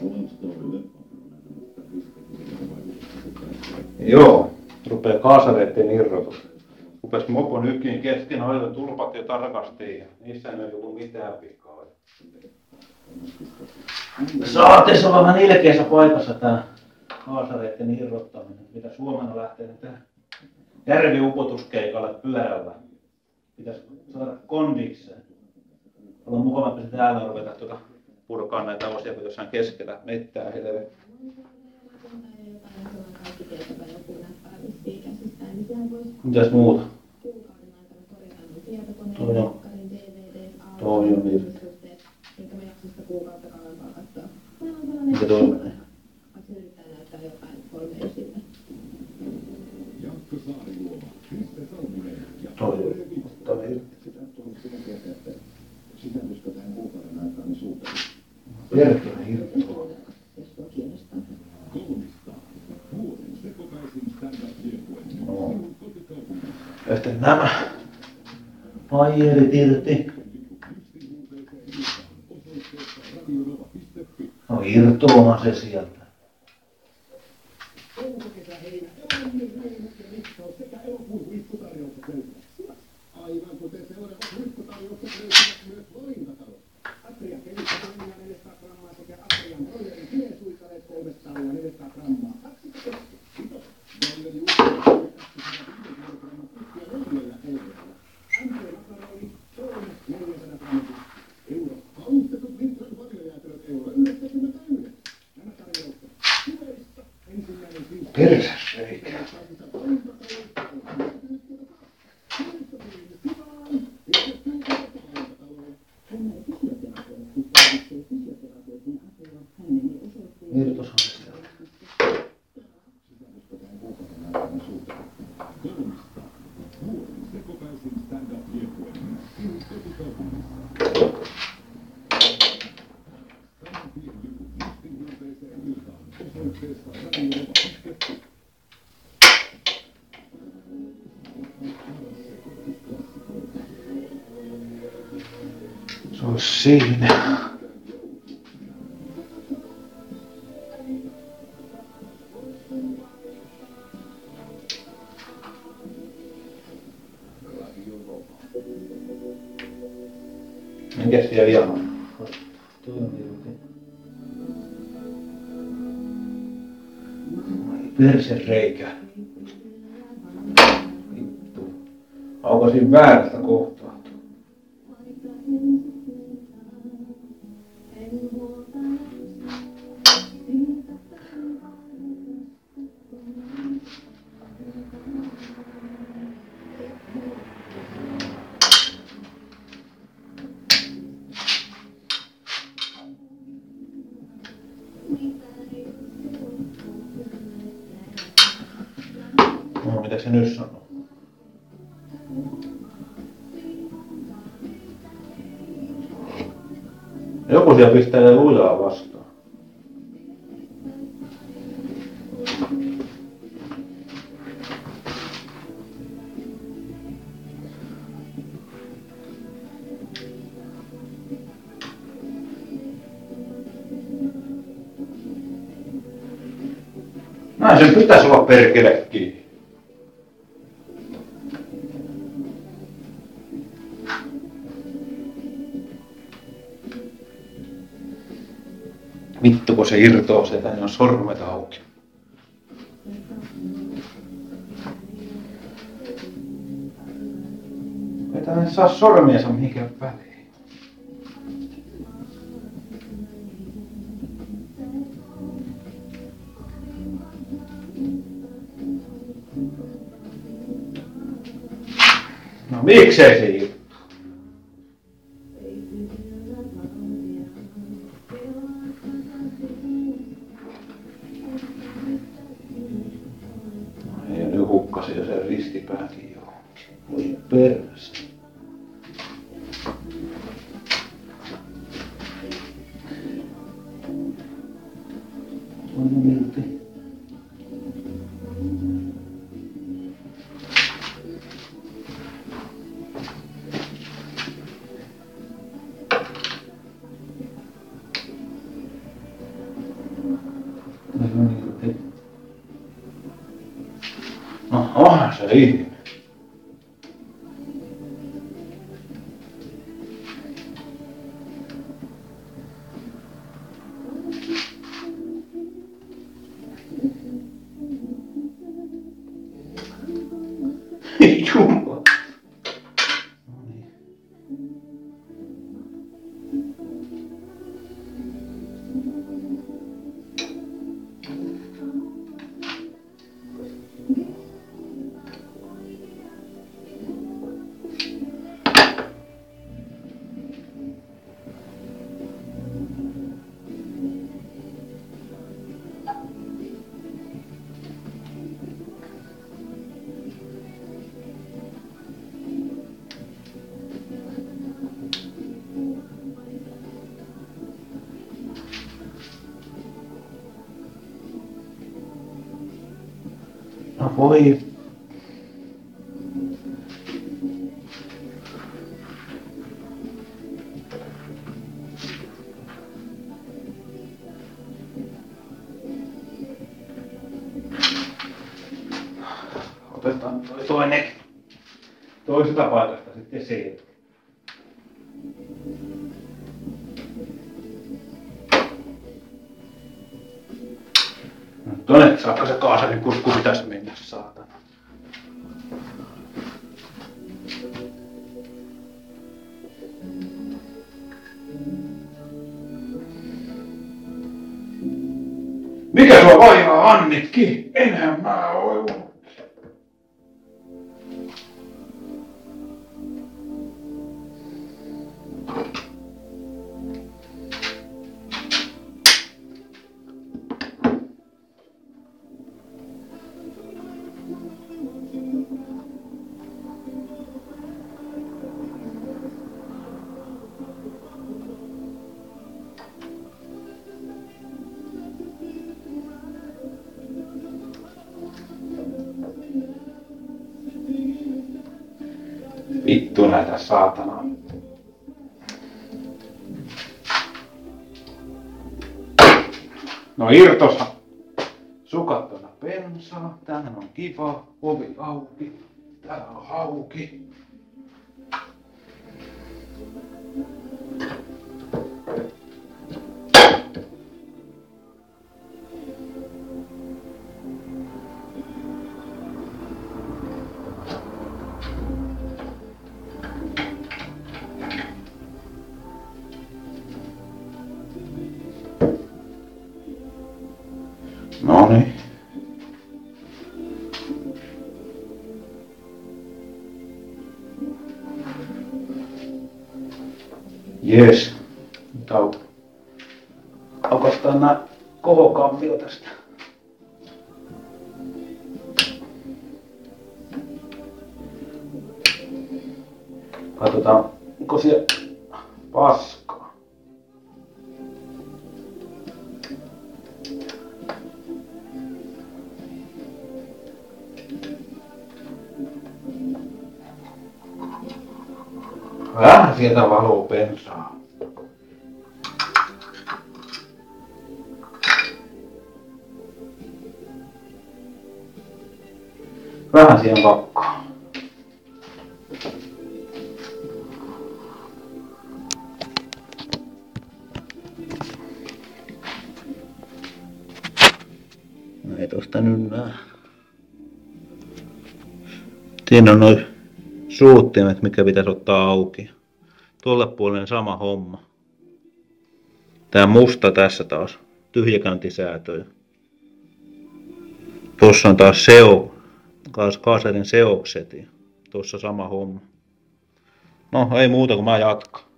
Joo, rupeaa kaasareiden irrotus. Rupes mopo nykiin kesken ajoin tulpat jo tarkasti ja niissä ei ollut mitään vikaa. Saatais olla vähän ilkeässä paikassa tää kaasareiden irrottaminen, mitä Suomena lähtee tähän järviupotuskeikalle pyörällä. Pitäis saada kondikseen. On mukavampi se täällä ruveta purkaa näitä osia, kun jossain keskellä mettää helvetti. Mitäs muuta? Toi on niin. Mikä toi menee? Toi on irti. Sisällyskö tähän kuukauden aikaan niin suutelma? Perkele irti. Ja sitten nämä paijerit irti. No irtoamaan se sieltä. Aivan kuten seuraavat huipputarjoukset löytyvät myös Lointatalo. Atrian kevyttä toimia 400 grammaa sekä Atrian broilerin filesuikaleet 300 ja 400 grammaa. 2 keski. Broileri uudelleen 205 grammaa pitkiä 4 eurolla. Antre makaroni 3 400 grammaa euro. Haustetut Lindström vaniljajäätelöt euro 99. Nämä tarjoukset Suveista ensimmäinen syys. Perseikä. Irtosan sieltä. Se on siinä. Mikäs siellä vielä on? Persereikä. Vittu. Onko siinä väärästä kohtaa? No, mitä se nyt sanoo? Joku siellä pistää lujaa vastaan. Näin sen pitäisi olla perkelekin. Vittu kun se irtoo sieltä, niin on sormet auki. Ei tää saa sormiensa mihinkään väliin. No miksei se irto? Ja nyt hukkasi jo sen ristipääkin johonkin. Voi perse. On irti. Ei. Jumala. No voi. Otetaan toi toinen toisesta paikasta sitten siihen. Tonne saakka se kaasarin kurkku pitäisi mennä, saatana. Mikä sua vaivaa, Annikki? Enhän mä oo. Vittu näitä saatanaa. No irtosa. Sukattuna bensaa. Tämähän on kiva. Ovi auki. Täällä on hauki. Noniin. Jes. Nyt aukastaan nää kohokammio tästä. Katsotaan, onko siellä paskaa. Vähän sieltä valuu bensaa. Vähän siihen pakkaa. No ei tosta nyt näe. Siinä on noin suuttimet, mikä pitäisi ottaa auki. Tuolle puolelle sama homma. Tää musta tässä taas. Tyhjäkäyntisäätöjä. Tuossa on taas kaasarin seokset. Tuossa sama homma. No ei muuta kuin mä jatkan.